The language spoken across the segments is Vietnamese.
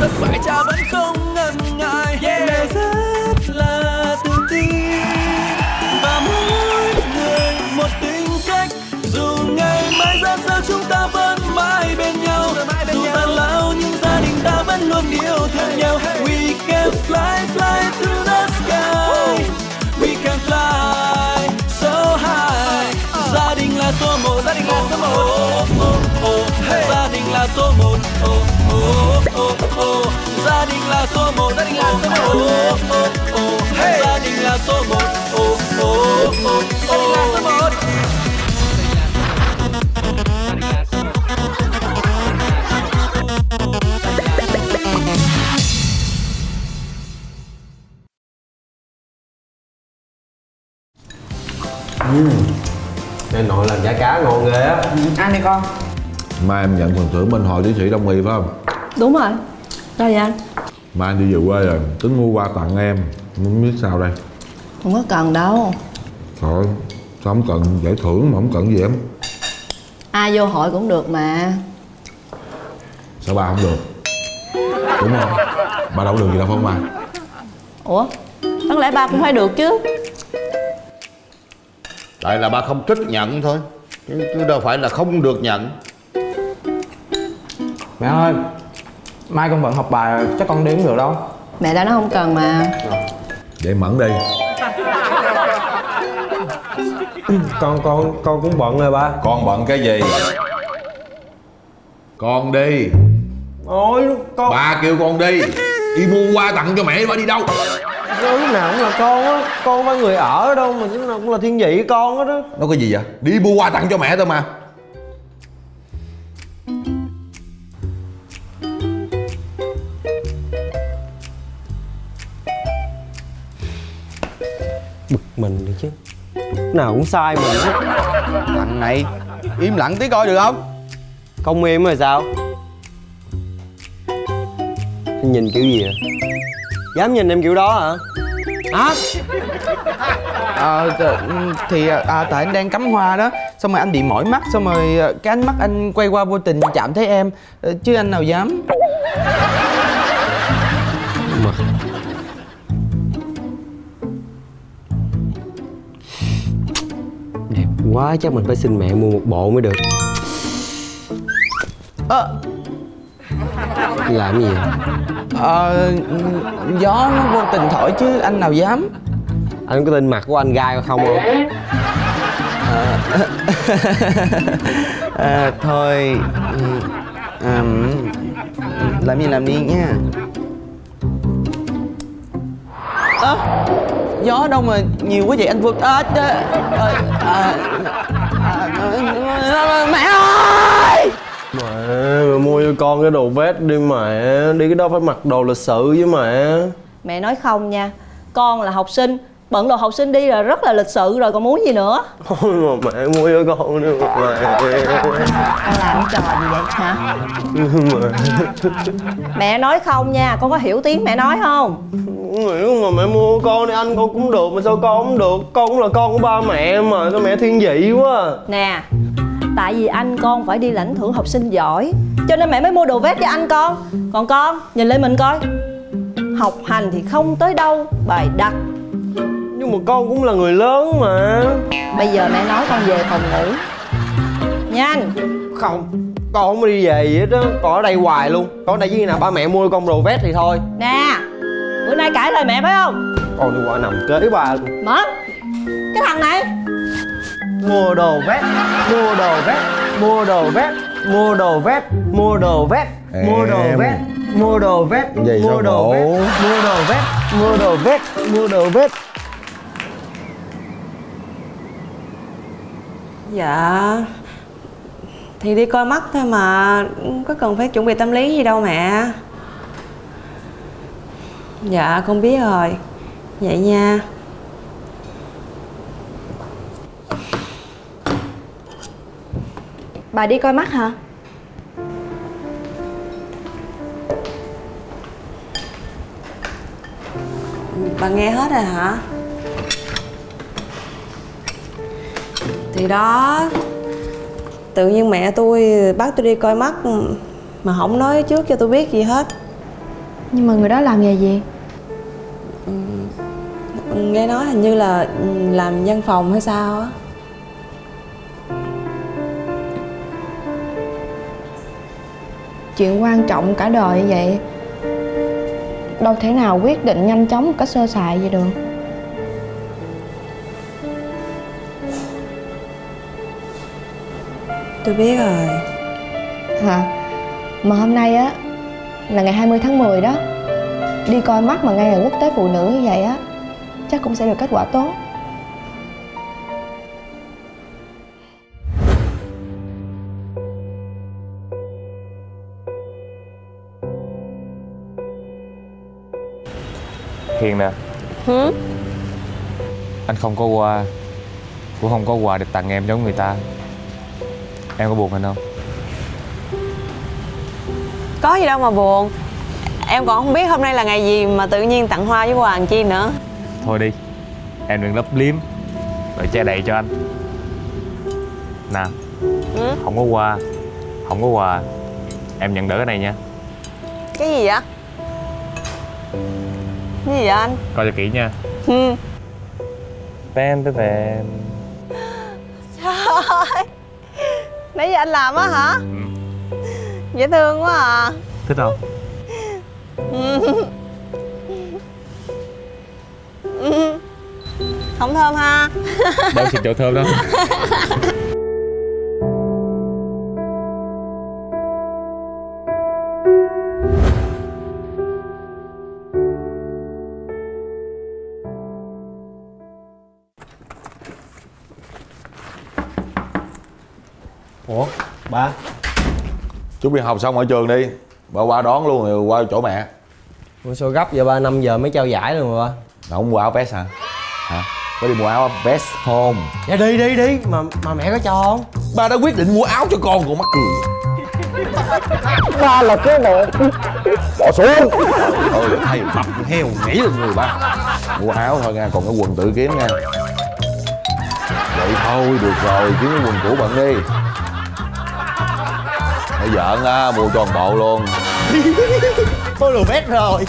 thất bại cha vẫn không ngần ngại. Mẹ rất là tự tin và mỗi người một tính cách. Dù ngày mai ra sao chúng ta vẫn mãi bên nhau. Dù gian lao nhưng gia đình ta vẫn luôn yêu thương nhau. We can fly, fly to the sky. We can fly so high. Gia đình là số một, gia đình là số một. Gia đình là số một. Gia đình là số một, gia đình là số một. Gia đình là số một. Gia đình là số một. Nghe nội làm chả cá ngon ghê á. Ăn đi con. Mai em nhận phần thưởng bên hội tiến sĩ Đông y phải không? Đúng rồi. Sao vậy anh? Mai anh đi về quê rồi, tính mua quà tặng em. Không biết sao đây. Không có cần đâu. Thôi, sao không cần giải thưởng mà không cần gì em? Ai vô hội cũng được mà. Sao ba không được? Đúng không? Ba đâu có được gì đâu phải không ba? Ủa? Đáng lẽ ba cũng phải được chứ. Tại là ba không thích nhận thôi, chứ đâu phải là không được nhận. Mẹ ơi, mai con bận học bài chắc con đi không được đâu. Mẹ đã nói không cần mà. Vậy Mẫn đi. Con cũng bận rồi ba. Con bận cái gì? Con đi. Ôi con. Ba kêu con đi. Đi mua quà tặng cho mẹ, ba đi đâu? Lúc nào cũng là con á. Con phải người ở đâu mà lúc nào cũng là thiên vị con hết á. Nói cái gì vậy? Đi mua quà tặng cho mẹ thôi mà. Bực mình đi chứ. Lúc nào cũng sai mình hết. Thằng này im lặng tí coi được không? Không im rồi sao? Anh nhìn kiểu gì vậy? Dám nhìn em kiểu đó hả? Hả? Tại anh đang cắm hoa đó, xong rồi anh bị mỏi mắt, xong rồi cái ánh mắt anh quay qua vô tình chạm thấy em, chứ anh nào dám. Mà đẹp quá, chắc mình phải xin mẹ mua một bộ mới được. Làm gì vậy? Gió nó vô tình thổi chứ anh nào dám. Anh có tin mặt của anh gai không không? Thôi làm gì làm đi nha. Gió đâu mà nhiều quá vậy anh vượt. Mẹ ơi! Mẹ mua cho con cái đồ vest đi mẹ. Đi cái đó phải mặc đồ lịch sự với mẹ. Mẹ nói không nha. Con là học sinh, bận đồ học sinh đi là rất là lịch sự rồi, còn muốn gì nữa. Thôi mà mẹ mua cho con đi mà mẹ. Con làm cái trò gì vậy hả? Mẹ nói không nha, con có hiểu tiếng mẹ nói không? Không hiểu mà mẹ mua con đi, anh con cũng được mà sao con không được? Con cũng là con của ba mẹ mà, sao mẹ thiên vị quá. Nè, tại vì anh con phải đi lãnh thưởng học sinh giỏi, cho nên mẹ mới mua đồ vest cho anh con. Còn con, nhìn lên mình coi. Học hành thì không tới đâu, bài đặt. Nhưng mà con cũng là người lớn mà. Bây giờ mẹ nói con về phòng ngủ. Nhanh. Không, con không đi về gì hết á. Con ở đây hoài luôn. Con ở đây với khi nào ba mẹ mua con đồ vest thì thôi. Nè, bữa nay cãi lời mẹ phải không? Con đi qua nằm kế ba luôn. Mở. Cái thằng này mua đồ vest, mua đồ vest, mua đồ vest, mua đồ vest, mua đồ vest, mua đồ vest, mua đồ vest, mua đồ vest, mua đồ vest, mua đồ vest, mua đồ vest. Dạ thì đi coi mắt thôi mà, có cần phải chuẩn bị tâm lý gì đâu mẹ. Dạ con biết rồi. Vậy nha. bà đi coi mắt hả? Bà nghe hết rồi hả? Thì đó, tự nhiên mẹ tôi bắt tôi đi coi mắt mà không nói trước cho tôi biết gì hết. Nhưng mà người đó làm nghề gì? Nghe nói hình như là làm văn phòng hay sao á. Chuyện quan trọng cả đời như vậy đâu thể nào quyết định nhanh chóng một cách sơ sài vậy được. Tôi biết rồi. Hả? Mà hôm nay á là ngày 20 tháng 10 đó. Đi coi mắt mà ngay ngày quốc tế phụ nữ như vậy á, chắc cũng sẽ được kết quả tốt. Hiền nè. Anh không có quà, cũng không có quà để tặng em giống người ta. Em có buồn anh không? Có gì đâu mà buồn. Em còn không biết hôm nay là ngày gì mà tự nhiên tặng hoa với quà làm chi nữa. Thôi đi, em đừng lấp liếm rồi che đậy cho anh. Nè, không có quà, không có quà, em nhận đỡ cái này nha. Cái gì vậy? Cái gì vậy anh? Coi cho kỹ nha. Ten ten ten. Trời ơi, nãy giờ anh làm á hả? Dễ thương quá à. Thích không? Không thơm ha. Đâu xịt chỗ thơm đâu. Ủa ba? Chút đi học xong ở trường đi, bà qua đón luôn rồi qua chỗ mẹ. Ủa sao gấp giờ ba? 5 giờ mới trao giải luôn rồi ba. Nào không mua áo vest hả? Hả? Có đi mua áo vest không? Dạ đi mà mẹ có cho không? Ba đã quyết định mua áo cho con mắc cười. Ba là cái bộ Bỏ xuống. Ôi thay mập heo nhảy lên người ba. Mua áo thôi nha, còn cái quần tự kiếm nha. Vậy thôi được rồi, kiếm cái quần cũ bận đi. Hãy giỡn á, mua cho một bộ luôn. Có đồ vét rồi.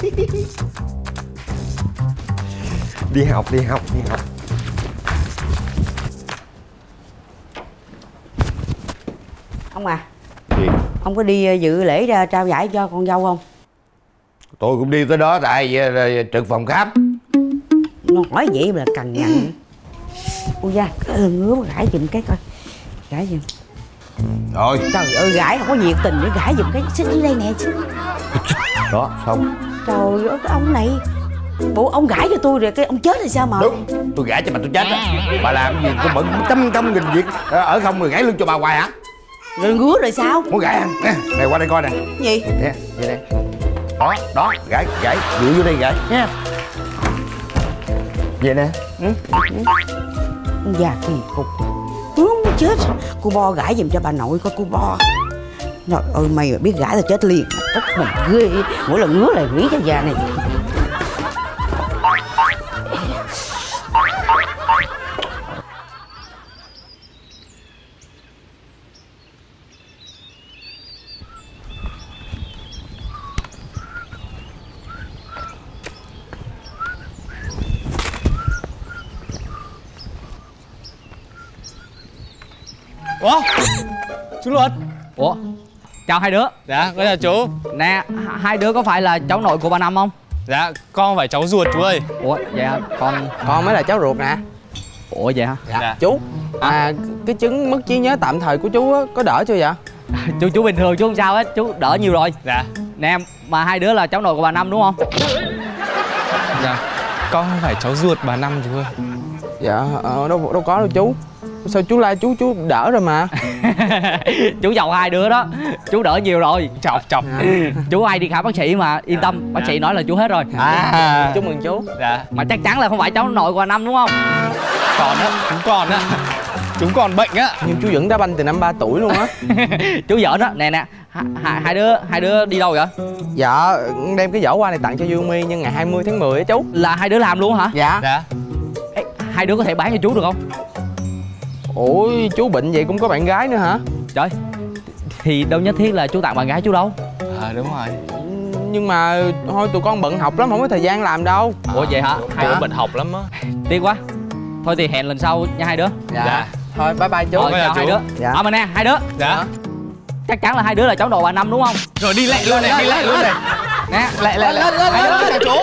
Đi học. Ông à, Gì? ông có đi dự lễ ra trao giải cho con dâu không? Tôi cũng đi tới đó tại trực phòng khám. Nó hỏi vậy mà cằn nhằn. Ui da, ngứa mà gãi giùm cái coi. Gãi giùm. Rồi. Trời ơi, gãi không có nhiệt tình để gãi giùm cái. Xích dưới đây nè. Đó, xong. Trời ơi, cái ông này. Bộ ông gãi cho tôi rồi cái ông chết thì sao mà? Đúng, tôi gãi cho bà tôi chết á. Bà làm gì tôi bận trăm nghìn việc ở không rồi gãi lưng cho bà hoài hả? Rồi ngứa rồi sao? Muốn gãi hả? Nè, này qua đây coi nè. Gì? Nè, vậy nè. Đó, gãi, dựa vô đây gãi nha. Vậy nè. Dạ kỳ cục. Muốn chết. Cô Bo gãi giùm cho bà nội coi cô Bo. Trời ơi, mày mà biết gãi là chết liền. Tức mình ghê. Mỗi lần ngứa là nghĩ cái già này. Ủa? Chú Luật. Ủa? Chào hai đứa. Dạ, con chào chú. Nè, hai đứa có phải là cháu nội của bà Năm không? Dạ, con phải cháu ruột chú ơi. Ủa, vậy hả? Con mới là cháu ruột nè. Ủa vậy hả? Dạ. Chú, cái chứng mất trí nhớ tạm thời của chú á, có đỡ chưa vậy? Chú bình thường, chú không sao hết, chú đỡ nhiều rồi. Dạ. Nè, mà hai đứa là cháu nội của bà Năm đúng không? Dạ, con không phải cháu ruột bà Năm chú ơi. Dạ, đâu có đâu chú. Sao chú la chú đỡ rồi mà. Chú giàu hai đứa đó, chú đỡ nhiều rồi. Chọc. Chú hay đi khám bác sĩ mà, yên tâm, bác sĩ nói là chú hết rồi. Chúc mừng chú. Dạ. Mà chắc chắn là không phải cháu nội của bà Năm đúng không? Còn á, chúng còn á. Chúng còn bệnh á. Nhưng chú vẫn đá banh từ năm 3 tuổi luôn á. Chú giỡn đó. Nè, hai đứa đi đâu vậy? Dạ, đem cái giỏ hoa này tặng cho Dương My nhân ngày 20 tháng 10 á chú. Là hai đứa làm luôn hả? Dạ. Ê, hai đứa có thể bán cho chú được không? Ôi, chú bệnh vậy cũng có bạn gái nữa hả? Trời, thì đâu nhất thiết là chú tặng bạn gái chú đâu. Đúng rồi. nhưng mà thôi tụi con bận học lắm, không có thời gian làm đâu. Ủa vậy hả? Hai đứa bận học lắm á. Tiếc quá. Thôi thì hẹn lần sau nha hai đứa. Dạ. Thôi bye bye chú. Chào hai đứa. Dạ. Mà nè hai đứa. Dạ. Chắc chắn là hai đứa là cháu đồ bà Năm đúng không? Rồi đi lẹ luôn này, đi lẹ luôn này. Nè, lẹ lên nè chú.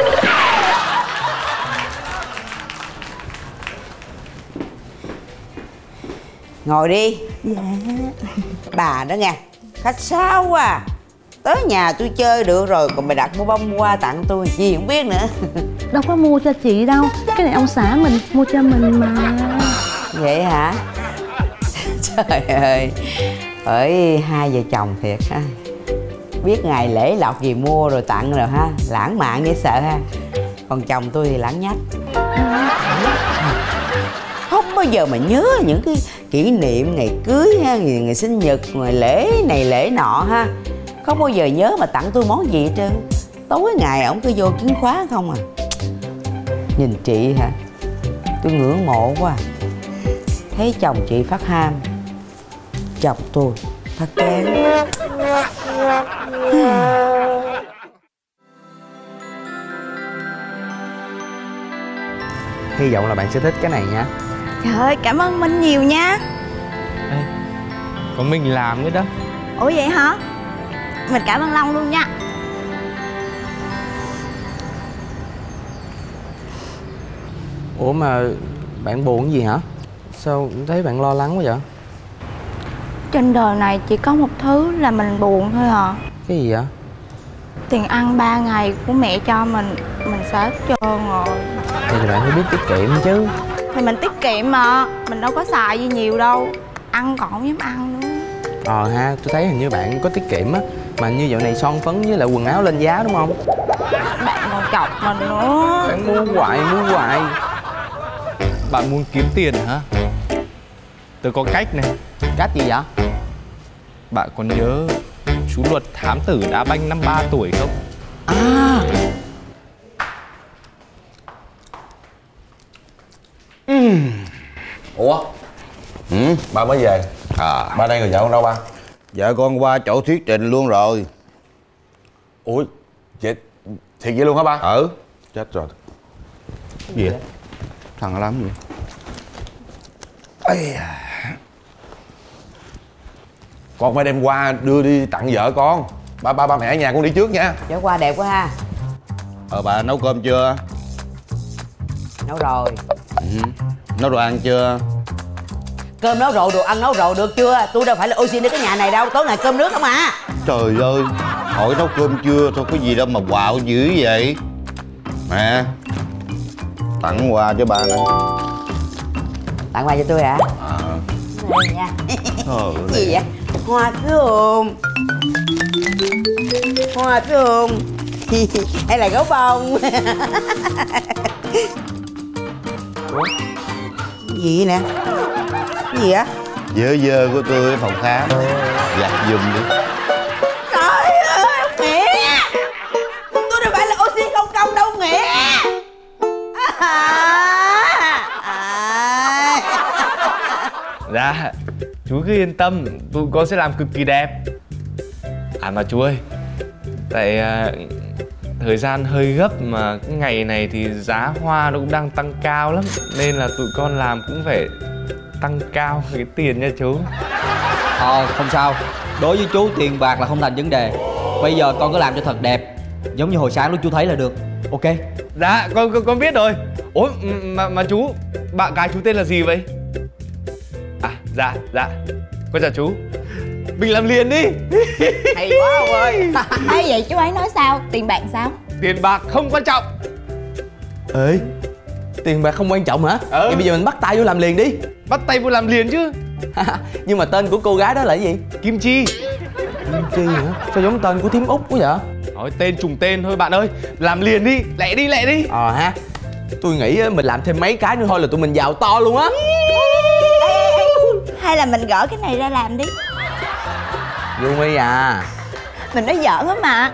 Ngồi đi. Dạ. Bà đó nghe, khách sáo quá à. Tới nhà tôi chơi được rồi, còn mày đặt mua bông hoa tặng tôi gì không biết nữa. Đâu có mua cho chị đâu, cái này ông xã mình mua cho mình mà. Vậy hả? Trời ơi, bởi hai vợ chồng thiệt ha. Biết ngày lễ lộc gì mua rồi tặng rồi ha. Lãng mạn dễ sợ ha. Còn chồng tôi thì lãng nhách. Không bao giờ mà nhớ những cái kỷ niệm ngày cưới ha, ngày sinh nhật, ngày lễ này lễ nọ ha. Không bao giờ nhớ mà tặng tôi món gì hết trơn. Tối ngày ổng cứ vô chứng khóa không à. Nhìn chị hả, tôi ngưỡng mộ quá. Thấy chồng chị phát ham, chồng tôi phát kén. Hy vọng là bạn sẽ thích cái này nha. Trời ơi, cảm ơn Minh nhiều nha. Ê, còn mình làm cái đó. Ủa vậy hả? Mình cảm ơn Long luôn nha. Ủa mà bạn buồn gì hả? Sao thấy bạn lo lắng quá vậy? Trên đời này chỉ có một thứ là mình buồn thôi à. Cái gì vậy? Tiền ăn 3 ngày của mẹ cho mình xài hết trơn rồi. Thì bạn phải biết tiết kiệm chứ. Thì mình tiết kiệm mà, mình đâu có xài gì nhiều đâu. Ăn còn không dám ăn nữa. Ha, tôi thấy hình như bạn có tiết kiệm á. Mà như dạo này son phấn với lại quần áo lên giá đúng không? Bạn còn chọc mình nữa. Bạn mua hoài. Bạn muốn kiếm tiền hả? Tôi có cách này. Cách gì vậy? Bạn còn nhớ chú Luật thám tử đá banh năm 3 tuổi không? À. Ủa? Ba mới về. Ba đây rồi vợ con đâu ba? Vợ con qua chỗ thuyết trình luôn rồi. Ủa? Thiệt vậy luôn hả ba? Chết rồi. Gì vậy? Thằng làm gì? Con phải đem qua đưa đi tặng vợ con. Ba mẹ ở nhà con đi trước nha. Trở qua đẹp quá ha. Bà nấu cơm chưa? Nấu rồi. Nấu đồ ăn chưa? Cơm nấu rồi, đồ ăn nấu rồi, được chưa? Tôi đâu phải là ô xin ở cái nhà này đâu, tối ngày cơm nước không à. Trời ơi, hỏi nấu cơm chưa thôi, có gì đâu mà quạo dữ vậy. Mẹ, tặng quà cho bà nè. Tặng quà cho tôi hả? Đây nha. Gì vậy? Hoa thơm. Hoa thơm. Hay là gấu bông. Ủa? Gì nè? Gì á? Dơ dơ của tôi ở phòng khám. Giặt giùm đi. Trời ơi, ông Nghĩa. Tôi đâu phải là oxy không công đâu Nghĩa. Dạ, chú cứ yên tâm, tụi con sẽ làm cực kỳ đẹp. Mà chú ơi, tại thời gian hơi gấp mà cái ngày này thì giá hoa nó cũng đang tăng cao lắm. Nên là tụi con làm cũng phải tăng cao cái tiền nha chú. Không sao. Đối với chú tiền bạc là không thành vấn đề. Bây giờ con cứ làm cho thật đẹp, giống như hồi sáng lúc chú thấy là được. Ok. Dạ, con biết rồi. Ủa, mà chú, bạn gái chú tên là gì vậy? Dạ, con chào chú. Mình làm liền đi. Hay quá ông ơi. Ê, vậy chú ấy nói sao? Tiền bạc sao? Tiền bạc không quan trọng. Ê, tiền bạc không quan trọng hả? Vậy bây giờ mình bắt tay vô làm liền đi. Bắt tay vô làm liền chứ. Nhưng mà tên của cô gái đó là gì? Kim Chi. Kim Chi hả? Sao giống tên của thím Út quá vậy? Nói tên trùng tên thôi bạn ơi. Làm liền đi, lẹ đi. Ha. Tôi nghĩ mình làm thêm mấy cái nữa thôi là tụi mình giàu to luôn á. Hay là mình gỡ cái này ra làm đi. Vô My à. Mình nói giỡn á mà.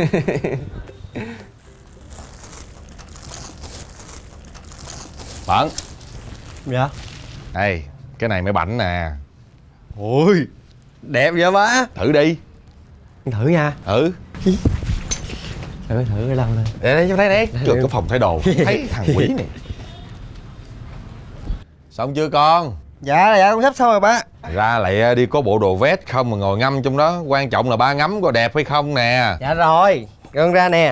Bẩn. Dạ. Đây, cái này mới bảnh nè. Ôi, đẹp vậy ba. Thử đi. Thử nha. Thử. Thử cái lông lên. Để cho thấy đấy. Trời, cái phòng thay đồ. Thấy thằng quỷ này. Xong chưa con? Dạ con sắp xong rồi ba. Ra lại đi có bộ đồ vest không mà ngồi ngâm trong đó. Quan trọng là ba ngắm có đẹp hay không nè. Dạ rồi, con ra nè.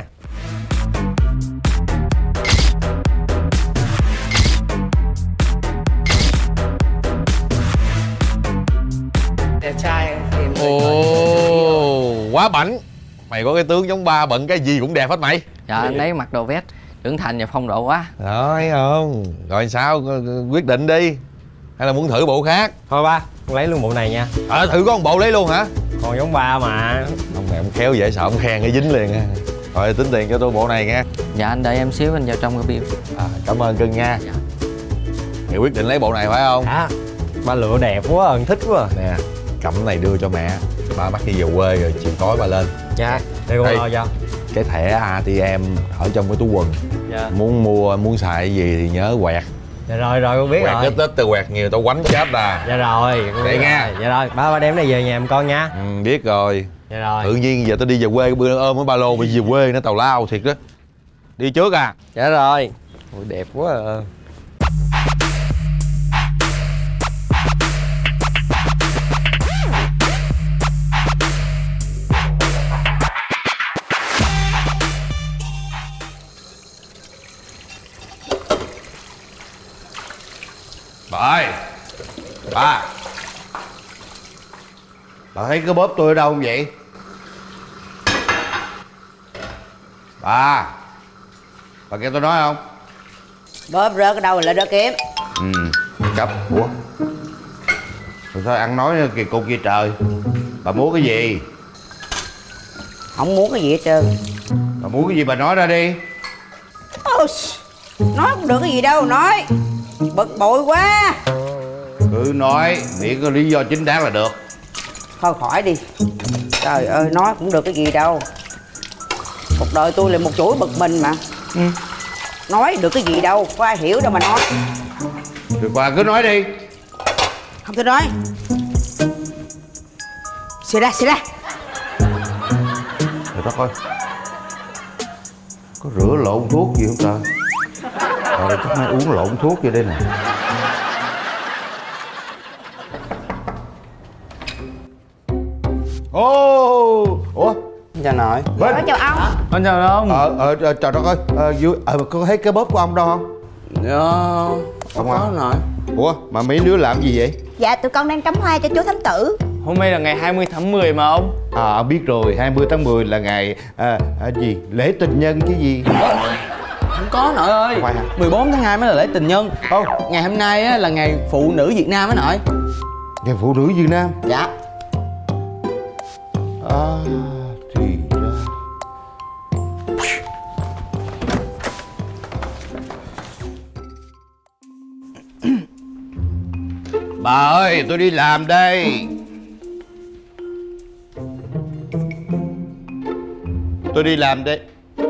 Đẹp trai. Ồ, quá bảnh. Mày có cái tướng giống ba, bận cái gì cũng đẹp hết mày. Dạ anh ấy mặc đồ vest trưởng thành và phong độ quá. Đó, thấy không? Rồi sao, quyết định đi. Hay là muốn thử bộ khác? Thôi ba, con lấy luôn bộ này nha. Thử có một bộ lấy luôn hả? Còn giống ba mà. Ông này ông khéo dễ sợ, ông khen cái dính liền ha. Rồi tính tiền cho tôi bộ này nha. Dạ anh đợi em xíu anh vào trong cái bill. Cảm ơn cưng nha. Dạ. Mày quyết định lấy bộ này phải không? Dạ. Ba lựa đẹp quá, con thích quá. Nè, cầm cái này đưa cho mẹ. Ba bắt đi về quê rồi chiều tối ba lên. Dạ, để con lo cho. Cái thẻ ATM ở trong cái túi quần. Dạ. Muốn xài cái gì thì nhớ quẹt. Dạ rồi con biết quẹt rồi. Quẹt ít tao quẹt nhiều tao quánh chết à. Dạ rồi. Vậy nha. Dạ rồi, ba đem này về nhà em con nha. Biết rồi. Dạ rồi. Tự nhiên giờ tao đi về quê bữa ôm cái ba lô bị về quê nó tào lao thiệt đó. Đi trước à. Dạ rồi. Ôi đẹp quá à. Bà ơi. Bà thấy cái bóp tôi ở đâu không vậy? Bà nghe tôi nói không? Bóp rớt ở đâu lại rớt kiếm. Cấp. Ủa rồi sao ăn nói kìa cô kia trời. Bà muốn cái gì? Không muốn cái gì hết trơn. Bà muốn cái gì bà nói ra đi. Nói không được cái gì đâu, nói bực bội quá. Cứ nói, miễn có lý do chính đáng là được. Thôi khỏi đi. Trời ơi, nói cũng được cái gì đâu. Cuộc đời tôi là một chuỗi bực mình mà. Nói được cái gì đâu, có ai hiểu đâu mà nói. Được bà cứ nói đi. Không tôi nói. Xì ra. Trời đất ơi. Có rửa lộn thuốc gì không trời? Rồi chắc nay uống lộn thuốc vô đây nè. Ủa? Chào nội. Chào ông. Con chào ông. Trời đất ơi. Có thấy cái bóp của ông đâu không? Không có nội. Ủa mà mấy đứa làm gì vậy? Dạ tụi con đang cắm hoa cho chú Thánh Tử. Hôm nay là ngày 20 tháng 10 mà ông. Biết rồi, 20 tháng 10 là ngày gì? Lễ tình nhân chứ gì? Không có nội ơi. 14 tháng 2 mới là lễ tình nhân. Ngày hôm nay á, là ngày phụ nữ Việt Nam á nội. Ngày phụ nữ Việt Nam? Dạ. Thì ra. Bà ơi, tôi đi làm đây. Tôi đi làm đây.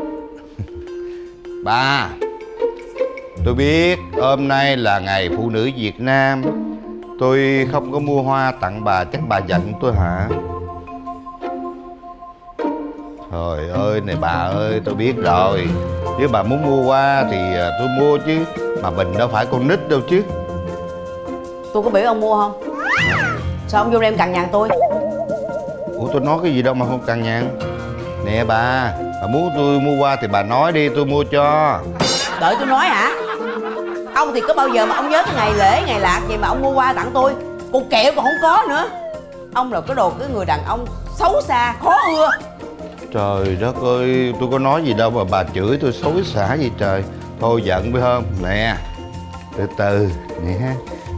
Bà, tôi biết hôm nay là ngày phụ nữ Việt Nam. Tôi không có mua hoa tặng bà, chắc bà giận tôi hả? Trời ơi này bà ơi, tôi biết rồi. Nếu bà muốn mua hoa thì tôi mua chứ. Mà mình đâu phải con nít đâu chứ. Tôi có biểu ông mua không? Sao ông vô đây em cằn nhằn tôi? Ủa tôi nói cái gì đâu mà không cằn nhằn. Nè bà muốn tôi mua hoa thì bà nói đi, tôi mua cho. Đợi tôi nói hả? Ông thì có bao giờ mà ông nhớ cái ngày lễ, ngày lạc vậy mà ông mua hoa tặng tôi? Cục kẹo còn không có nữa. Ông là cái đồ cái người đàn ông xấu xa, khó ưa. Trời đất ơi, tôi có nói gì đâu mà bà chửi tôi xối xả gì trời. Thôi giận phải không? Nè, từ từ nè.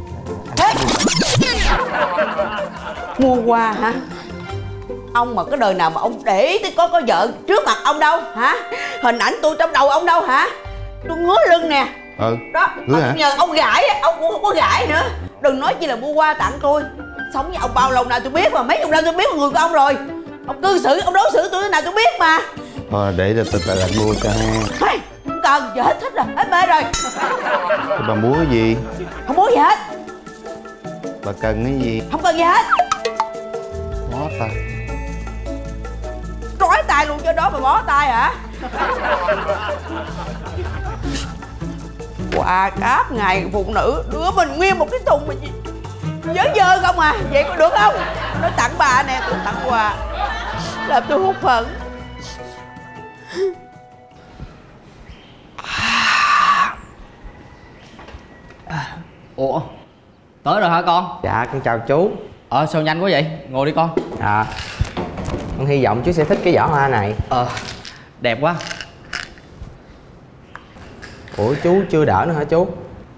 Mua hoa hả? Ông mà cái đời nào mà ông để ý tới có vợ trước mặt ông đâu hả? Hình ảnh tôi trong đầu ông đâu hả? Tôi ngứa lưng nè. Đó, mà nhờ ông gãi, ông cũng không có gãi nữa. Đừng nói chi là mua hoa tặng tôi. Sống với ông bao lâu nào tôi biết mà, mấy chục năm tôi biết người của ông rồi. Ông cư xử, ông đối xử tôi thế nào tôi biết mà. Thôi để từ từ làm mua cho nghe. Không cần, giờ hết thích rồi, hết mê rồi. Thì bà muốn cái gì? Không muốn gì hết. Bà cần cái gì? Không cần gì hết. Bó tay. Trói tay luôn cho đó mà bó tay hả? Quà cáp ngày phụ nữ đưa mình nguyên một cái thùng mà dơ dơ không à. Vậy có được không? Nó tặng bà nè, tôi tặng quà làm tôi hụt hẫng. Ủa, tới rồi hả con? Dạ con chào chú. Sao nhanh quá vậy? Ngồi đi con. Dạ. Con hy vọng chú sẽ thích cái giỏ hoa này. Đẹp quá. Ủa chú chưa đỡ nữa hả chú?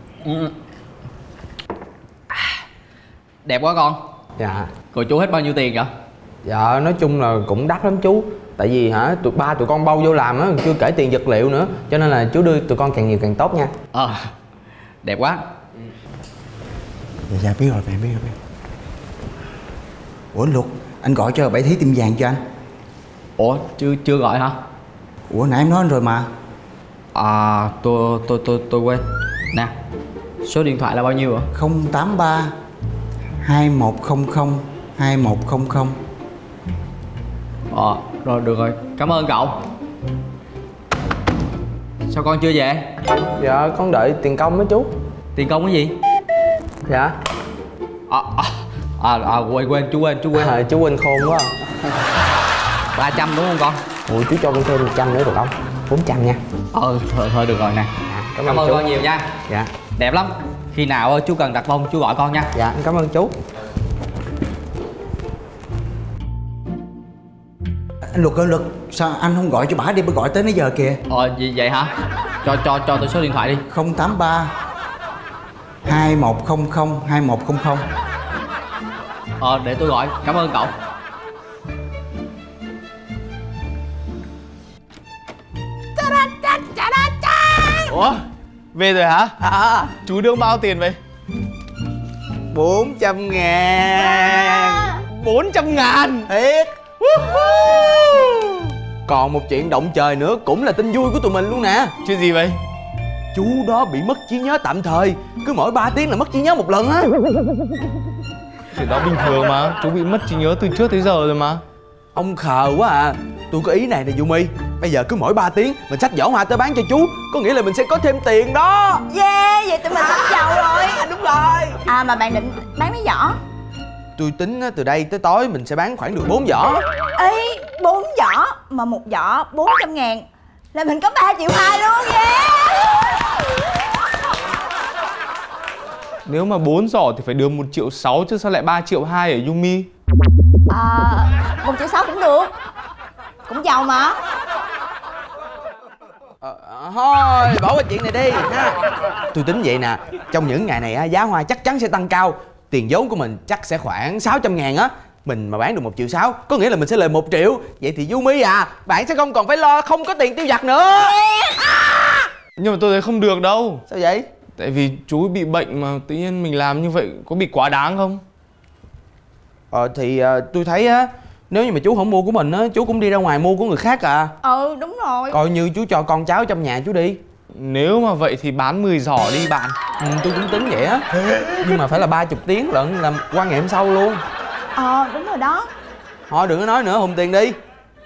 Đẹp quá con. Dạ. Rồi chú hết bao nhiêu tiền vậy? Dạ nói chung là cũng đắt lắm chú. Tại vì hả tụi con bao vô làm á, chưa kể tiền vật liệu nữa. Cho nên là chú đưa tụi con càng nhiều càng tốt nha. Đẹp quá. Dạ biết rồi, biết rồi. Ủa Luật, anh gọi cho Bảy Thí Tiệm Vàng cho anh. Ủa chưa gọi hả? Ủa nãy em nói anh rồi mà. Tôi quên. Nè, số điện thoại là bao nhiêu ạ? 083 2100 2100. Rồi được rồi, cảm ơn cậu. Sao con chưa về? Dạ con đợi tiền công đó chú. Tiền công cái gì? Dạ. Quên chú quên. Chú quên khôn quá. 300 đúng không con? Ủa chú cho con thêm 100 nữa được không? 400 nha. Thôi được rồi nè. Cảm ơn con nhiều nha. Dạ. Đẹp lắm. Khi nào chú cần đặt bông chú gọi con nha. Dạ cảm ơn chú. Anh Luật, sao anh không gọi cho bả đi, bả gọi tới nãy giờ kìa. Vậy hả? Cho tôi số điện thoại đi. 083 2100 2100. Để tôi gọi. Cảm ơn cậu. Ủa, về rồi hả? Chú đưa bao tiền vậy? 400.000. 400.000? Thiệt. Còn một chuyện động trời nữa cũng là tin vui của tụi mình luôn nè. Chuyện gì vậy? Chú đó bị mất trí nhớ tạm thời. Cứ mỗi 3 tiếng là mất trí nhớ một lần á. Chuyện đó bình thường mà. Chú bị mất trí nhớ từ trước tới giờ rồi mà. Ông khờ quá à. Tôi có ý này nè Yumi. Bây giờ cứ mỗi 3 tiếng mình xách giỏ hoa tới bán cho chú. Có nghĩa là mình sẽ có thêm tiền đó. Yeah, vậy tụi mình sắp giàu rồi. Đúng rồi. Mà bạn định bán mấy giỏ? Tôi tính từ đây tới tối mình sẽ bán khoảng được 4 giỏ. Ê, 4 giỏ mà một giỏ 400.000 là mình có 3,2 triệu luôn. Yeah. Nếu mà 4 giỏ thì phải được 1,6 triệu chứ sao lại 3,2 triệu ở Yumi? 1,6 triệu cũng được. Cũng giàu mà. Thôi bỏ qua chuyện này đi ha. Tôi tính vậy nè. Trong những ngày này á, giá hoa chắc chắn sẽ tăng cao. Tiền vốn của mình chắc sẽ khoảng 600.000 á. Mình mà bán được 1,6 triệu, có nghĩa là mình sẽ lời 1 triệu. Vậy thì Yumi à, bạn sẽ không còn phải lo không có tiền tiêu vặt nữa. Nhưng mà tôi thấy không được đâu. Sao vậy? Tại vì chú bị bệnh mà tự nhiên mình làm như vậy có bị quá đáng không? Thì tôi thấy á, nếu như mà chú không mua của mình á, chú cũng đi ra ngoài mua của người khác à. Đúng rồi. Coi như chú cho con cháu trong nhà chú đi. Nếu mà vậy thì bán 10 giỏ đi bạn. Tôi cũng tính vậy á. Nhưng mà phải là 30 tiếng lận, làm qua ngày hôm sau luôn. Đúng rồi đó. Thôi đừng có nói nữa, hùng tiền đi.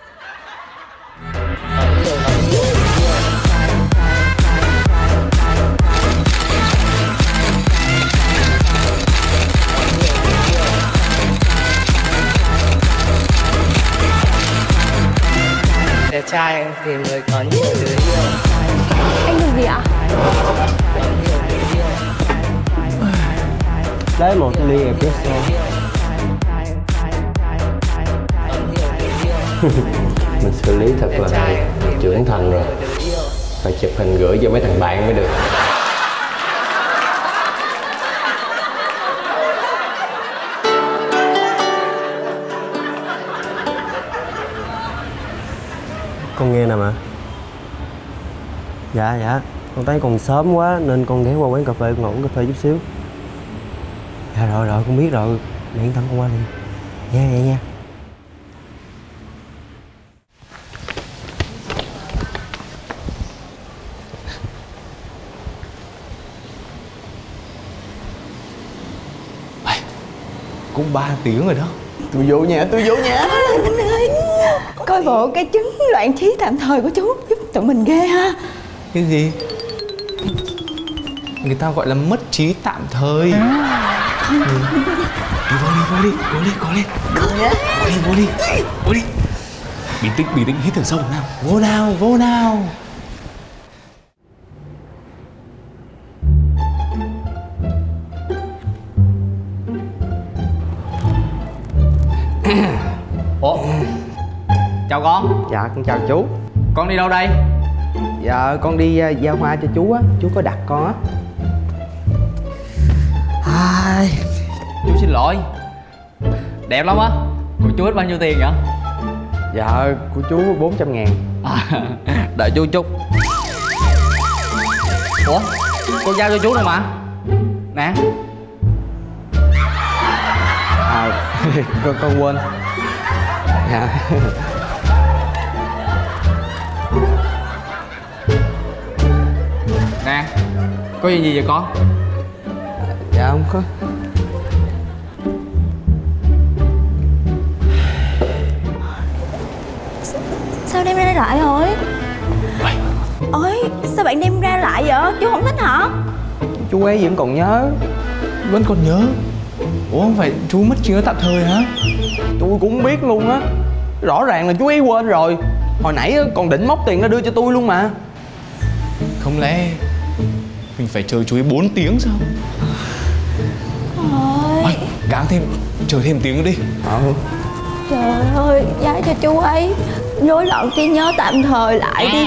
Đẹp trai thì người có nhiều đứa yêu. Anh dùng gì ạ? Lấy một ly espresso. Mình xử lý thật là trưởng thành rồi. Phải chụp hình gửi cho mấy thằng bạn mới được. Con nghe nè mà. Dạ con thấy còn sớm quá nên con ghé qua quán cà phê, con ngủ cà phê chút xíu. Dạ rồi con biết rồi. Mẹ yên tâm con qua liền nha. Cũng 3 tiếng rồi đó. Tôi vô nhà. Coi bộ cái trứng loạn trí tạm thời của chú giúp tụi mình ghê ha. Cái gì? Người ta gọi là mất trí tạm thời. Đi vô đi. Bình tĩnh, hít thở sâu nào. Vô nào. Ủa? Chào con. Dạ con chào chú. Con đi đâu đây? Dạ con đi giao hoa cho chú á, chú có đặt con á. Chú xin lỗi. Đẹp lắm á. Của chú hết bao nhiêu tiền vậy? Dạ của chú 400.000. Đợi chú chút. Ủa? Con giao cho chú rồi mà. Nè. Con quên. Dạ. Nè. Có gì vậy con? Dạ không có. Sao đem ra lại rồi? Ôi, sao bạn đem ra lại vậy? Chú không thích hả? Chú ấy vẫn còn nhớ. Vẫn còn nhớ? Ủa không phải chú mất trí nhớ tạm thời hả? Tôi cũng không biết luôn á. Rõ ràng là chú ấy quên rồi. Hồi nãy còn định móc tiền ra đưa cho tôi luôn mà. Không lẽ mình phải chờ chú ấy 4 tiếng sao? Ôi, gắng thêm, chờ thêm tiếng nữa đi. trời ơi, giá cho chú ấy rối loạn trí nhớ tạm thời lại đi.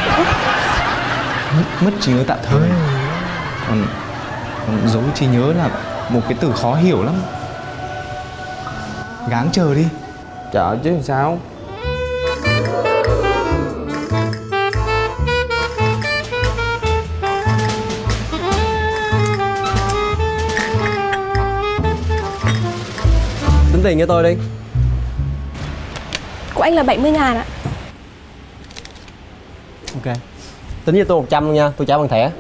Mất trí nhớ tạm thời. Còn dối trí nhớ là một cái từ khó hiểu lắm. Gắng chờ đi. Chờ chứ sao? Tính tiền cho tôi đi. Của anh là 70.000 ạ. Ok. Tính cho tôi 100 luôn nha, tôi trả bằng thẻ.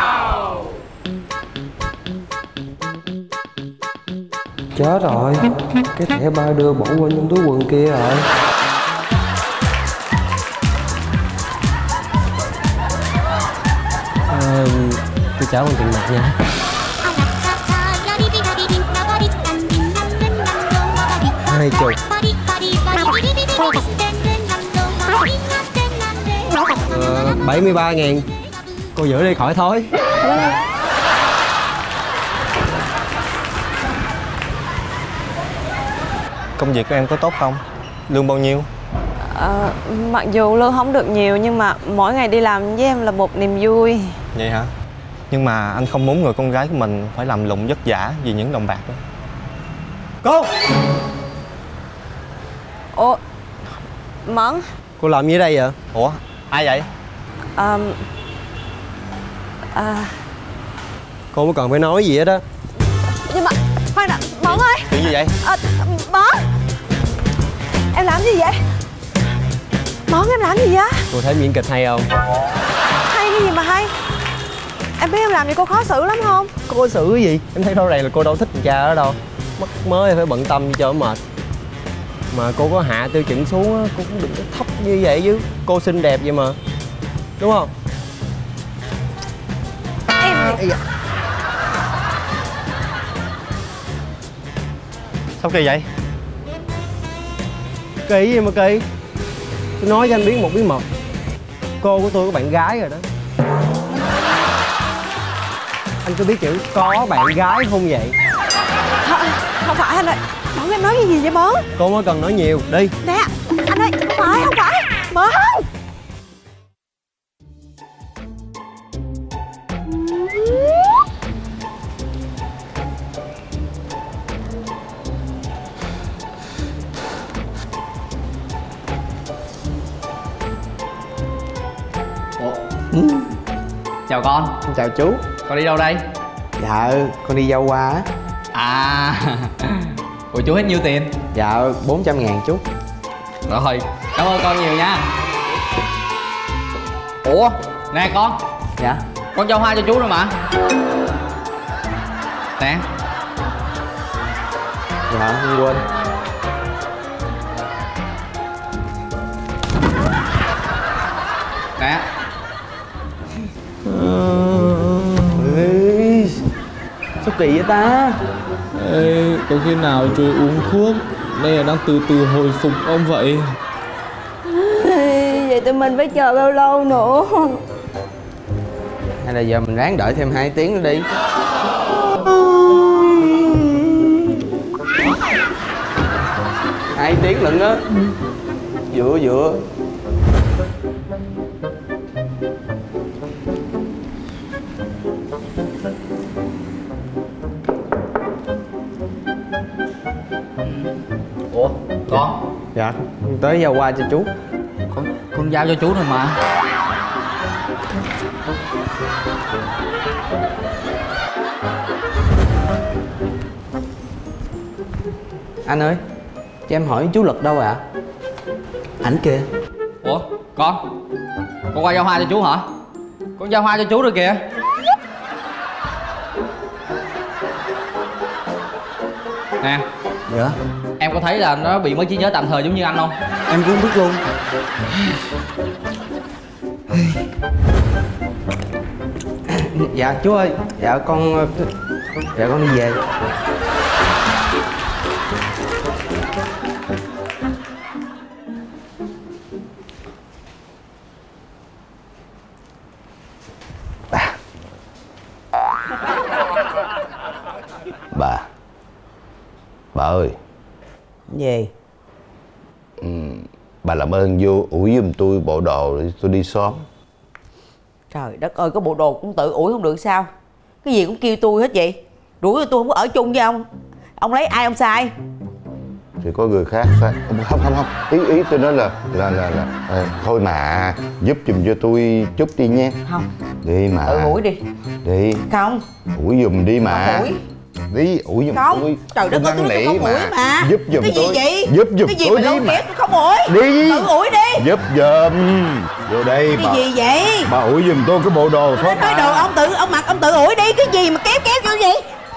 Chết rồi, cái thẻ ba đưa bỏ quên trong túi quần kia rồi. Tôi trả bằng tiền mặt nha. Hai chục. 73.000. Cô giữ đi khỏi thối. Công việc của em có tốt không? Lương bao nhiêu? Mặc dù lương không được nhiều nhưng mà mỗi ngày đi làm với em là một niềm vui. Vậy hả? Nhưng mà anh không muốn người con gái của mình phải làm lụng vất vả vì những đồng bạc đó. Cô! Ủa? Mẫn? Cô làm gì ở đây vậy? Ủa? Ai vậy? Cô mới cần phải nói gì hết đó. Nhưng mà khoan đã, Mẫn ơi. Chuyện gì vậy? Mẫn, em làm gì vậy? Mẫn, em làm gì vậy? Cô thấy diễn kịch hay không? Hay cái gì mà hay? Em biết em làm gì cô khó xử lắm không? Cô xử cái gì? Em thấy rõ ràng là cô đâu thích thằng cha đó đâu. Mất mới phải bận tâm cho mệt. Mà cô có hạ tiêu chuẩn xuống á, cô cũng đừng có thấp như vậy chứ. Cô xinh đẹp vậy mà. Đúng không? Em... Sao kỳ vậy? Kỳ gì mà kỳ? Tôi nói cho anh biết một bí mật. Cô của tôi có bạn gái rồi đó. Anh có biết chữ có bạn gái không vậy? Không phải anh ơi. Mẫn, em nói cái gì vậy Mẫn? Cô mới cần nói nhiều, đi. Nè, anh ơi, không phải Mẫn. Chào con. Chào chú. Con đi đâu đây? Dạ con đi giao hoa á. À. Ủa chú hết nhiêu tiền? Dạ 400.000 chú. Rồi, cảm ơn con nhiều nha. Ủa, nè con. Dạ. Con giao hoa cho chú rồi mà. Nè. Dạ không quên. Nè. Ê, sao kỳ vậy ta? Ê, có khi nào chú uống thuốc đây là đang từ từ hồi phục ông vậy? Vậy tụi mình phải chờ bao lâu nữa? Hay là giờ mình ráng đợi thêm 2 tiếng nữa đi. Hai tiếng lận á. Dựa. Ủa, con? Dạ, tới giao qua cho chú. Con giao cho chú rồi mà. Anh ơi, cho em hỏi chú Lực đâu ạ? Ảnh kìa. Ủa, con qua giao hoa cho chú hả? Con giao hoa cho chú rồi kìa. Nè. Dạ. Em có thấy là nó bị mất trí nhớ tạm thời giống như anh không? Em cũng biết luôn. Dạ chú ơi, dạ con đi về. Bà ơi. Gì? Bà làm ơn vô ủi giùm tôi bộ đồ để tôi đi xóm. Trời đất ơi, có bộ đồ cũng tự ủi không được sao? Cái gì cũng kêu tôi hết vậy. Rủi tôi không có ở chung với ông. Ông lấy ai ông sai? Thì có người khác sai. Không. Ý tôi nói là thôi mà giúp giùm cho tôi chút đi nha. Không. Đi mà. Tự ủi đi. Đi. Không. Ủi giùm đi mà. Ủi. Đi ủi giùm không. tôi. Trời đất ơi, tôi không ủi mà. Giúp giùm tôi. Cái gì vậy? Giúp giùm cái gì tôi mà đi mà. tôi không ủi. Đi. Tự ủi đi. Giúp giùm. Vô đây cái bà. Gì vậy? Bà ủi giùm tôi cái bộ đồ thôi. Nói đồ ông mặc ông tự ủi đi. Cái gì mà kéo kiểu gì?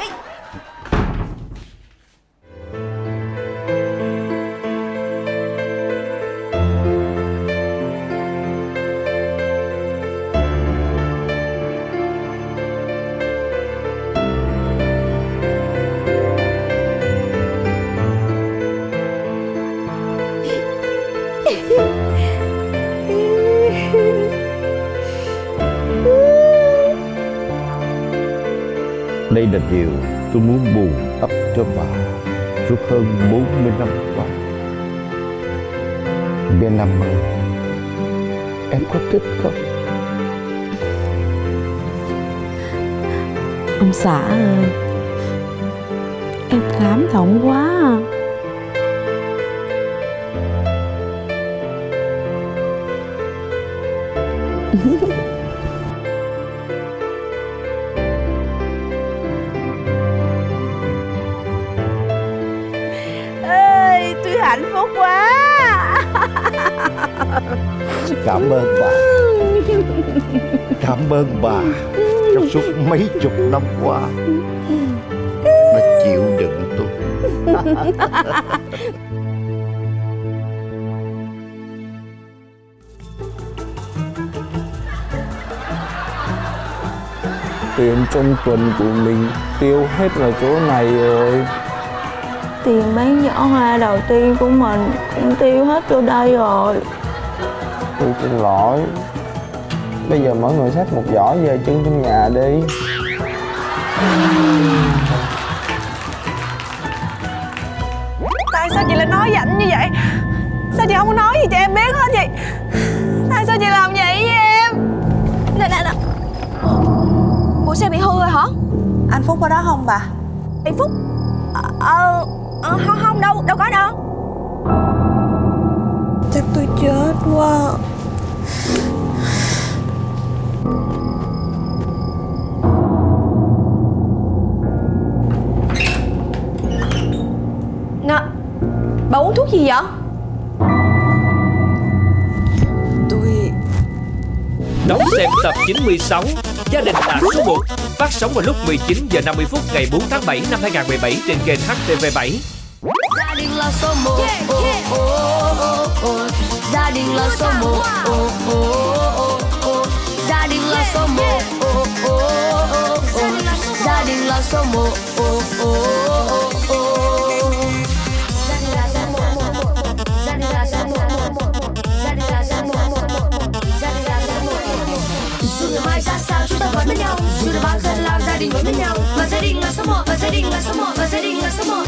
Đây là điều tôi muốn bù đắp cho bà suốt hơn 40 năm qua. Bên Năm ơi, em có thích không? Ông xã ơi, em cảm động quá à. Ê, tôi hạnh phúc quá. Cảm ơn bà. Cảm ơn bà trong suốt mấy chục năm qua đã chịu đựng tôi. Tiền trong tuần của mình tiêu hết vào chỗ này rồi. Tiền bán giỏ hoa đầu tiên của mình cũng tiêu hết vô đây rồi. Tôi xin lỗi. Bây giờ mỗi người xách một giỏ về trưng trong nhà đi. Tại sao chị lại nói dảnh như vậy? Sao chị không có nói gì cho em biết hết vậy? Tại sao chị làm vậy với em? Nè bộ xe bị hư rồi hả? Anh Phúc ở đó không bà? Anh Phúc? Không đâu có đâu. Chắc tôi chết quá. Nè, bà uống thuốc gì vậy? Đón xem tập 96 Gia đình là số 1 phát sóng vào lúc 19 giờ 50 phút ngày 4 tháng 7 năm 2017 trên kênh HTV7. Gia đình là số 1. Gia đình là số 1. số một. Gia đình là số một. Gia đình là số một. Gia đình là số một. Gia đình là số một. Dù ngày mai ra sao chúng ta vẫn bên nhau, dù đã bao giờ là gia đình vẫn bên nhau, và gia đình là số một, và gia đình là số một, và gia đình là số một.